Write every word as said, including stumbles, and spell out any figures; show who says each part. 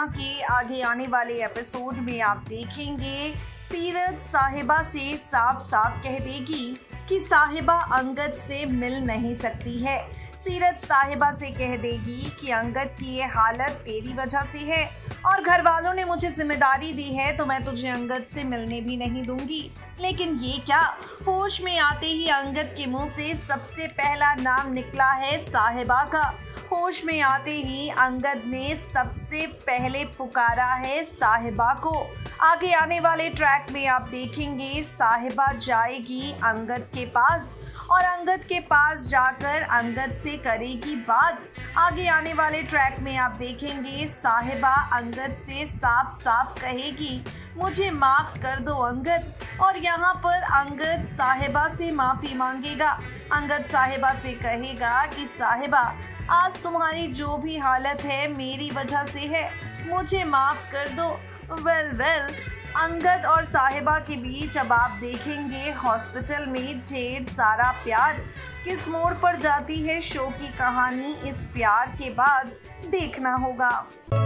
Speaker 1: के आगे आने वाले एपिसोड में आप देखेंगे सीरत साहिबा से साफ साफ कह देगी कि साहिबा अंगद से मिल नहीं सकती है। सीरत साहिबा से कह देगी कि अंगद की ये हालत तेरी वजह से है और घर वालों ने मुझे जिम्मेदारी दी है तो मैं तुझे अंगद से मिलने भी नहीं दूंगी। लेकिन ये क्या, होश में आते ही अंगद के मुंह से सबसे पहला नाम निकला है साहिबा का। होश में आते ही अंगद ने सबसे पहले पुकारा है साहिबा को। आगे आने वाले ट्रैक में आप देखेंगे साहिबा जाएगी अंगद के पास और अंगद के पास जाकर अंगद से करेगी बात। आगे आने वाले ट्रैक में आप देखेंगे साहिबा अंगद से साफ साफ कहेगी मुझे माफ़ कर दो अंगद, और यहाँ पर अंगद साहिबा से माफ़ी मांगेगा। अंगद साहिबा से कहेगा कि साहिबा आज तुम्हारी जो भी हालत है मेरी वजह से है, मुझे माफ़ कर दो। वेल वेल अंगद और साहिबा के बीच अब आप देखेंगे हॉस्पिटल में ढेर सारा प्यार। किस मोड़ पर जाती है शो की कहानी, इस प्यार के बाद देखना होगा।